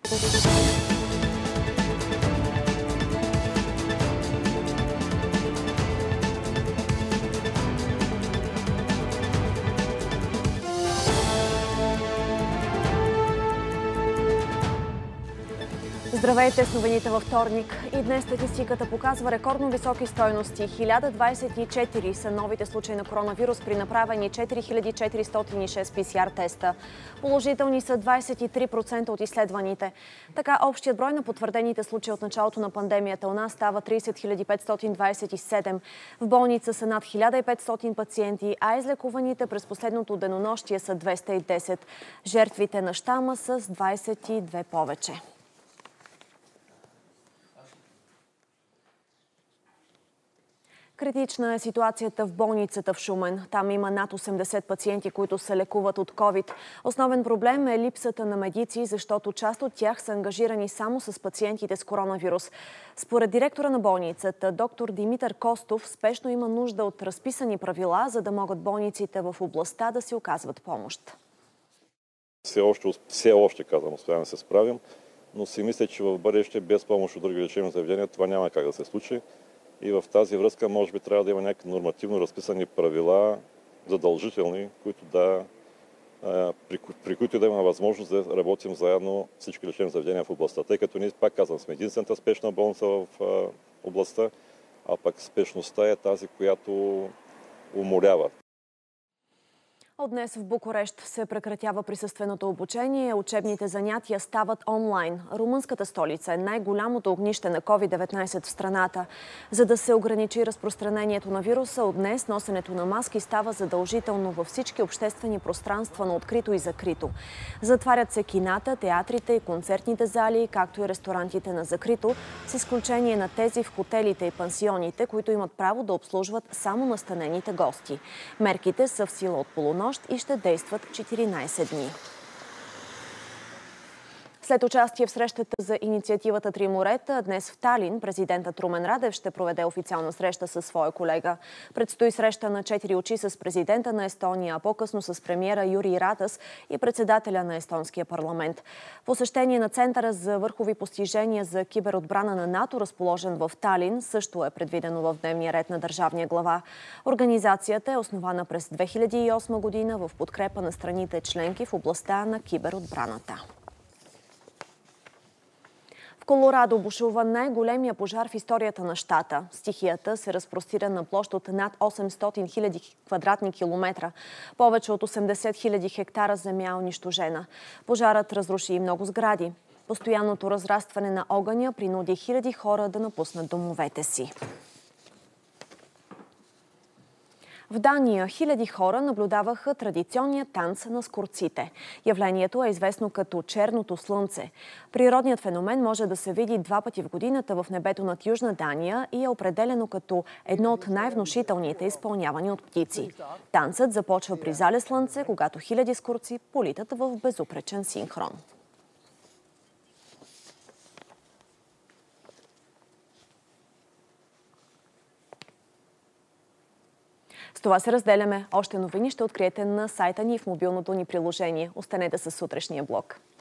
Здравейте с новините във вторник. И днес статистиката показва рекордно високи стойности. 1024 са новите случаи на коронавирус при направени 4406 ПСР теста. Положителни са 23% от изследваните. Така общият брой на потвърдените случаи от началото на пандемията у нас става 30 527. В болница са над 1500 пациенти, а излекуваните през последното денонощие са 210. Жертвите на щама са с 22 повече. Критична е ситуацията в болницата в Шумен. Там има над 80 пациенти, които се лекуват от COVID. Основен проблем е липсата на медици, защото част от тях са ангажирани само с пациентите с коронавирус. Според директора на болницата, доктор Димитър Костов, спешно има нужда от разписани правила, за да могат болниците в областта да си оказват помощ. Все още казвам, успяваме да се справим, но си мисля, че в бъдеще без помощ от други лечебни заведения това няма как да се случи. И в тази връзка може би трябва да има някакви нормативно разписани правила, задължителни, при които да има възможност да работим заедно всички лечебни заведения в областта. Тъй като ние, пак казвам, сме единствената спешна болница в областта, а пък спешността е тази, която уморява. От днес в Букурещ се прекратява присъственото обучение. Учебните занятия стават онлайн. Румънската столица е най-голямото огнище на COVID-19 в страната. За да се ограничи разпространението на вируса, от днес носенето на маски става задължително във всички обществени пространства на открито и закрито. Затварят се кината, театрите и концертните зали, както и ресторантите на закрито, с изключение на тези в хотелите и пансионите, които имат право да обслужват само настанените гости. Мерките са в сила от полунощ и ще действат 14 дни. След участие в срещата за инициативата Три морета, днес в Талин президентът Румен Радев ще проведе официална среща със своя колега. Предстои среща на 4 очи с президента на Естония, а по-късно с премиера Юрий Ратас и председателя на естонския парламент. Посещение на Центъра за върхови постижения за киберотбрана на НАТО, разположен в Талин, също е предвидено в дневния ред на държавния глава. Организацията е основана през 2008 година в подкрепа на страните членки в областта на киберотбраната. В Колорадо бушува най-големия пожар в историята на щата. Стихията се разпростира на площ от над 800 000 квадратни километра. Повече от 80 000 хектара земя е унищожена. Пожарът разруши и много сгради. Постоянното разрастване на огъня принуди хиляди хора да напуснат домовете си. В Дания хиляди хора наблюдаваха традиционния танц на скорците. Явлението е известно като черното слънце. Природният феномен може да се види 2 пъти в годината в небето над Южна Дания и е определено като едно от най-внушителните, изпълнявани от птици. Танцът започва при зале слънце, когато хиляди скорци политат в безупречен синхрон. С това се разделяме. Още новини ще откриете на сайта ни и в мобилното ни приложение. Останете със сутрешния блок.